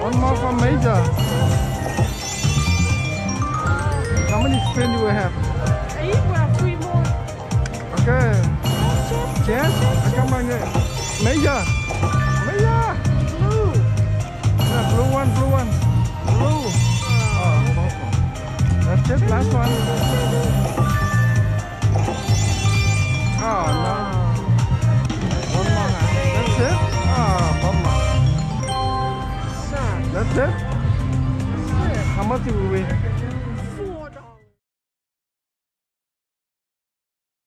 One more for Major. How many spin you will have? We have 3 more. Okay. Chess? Come on here. Major. Major. Blue. Yeah, blue one. Blue. Oh, that's it. Last one. Oh, no. One more. Huh? That's it? Oh, bummer. That's it?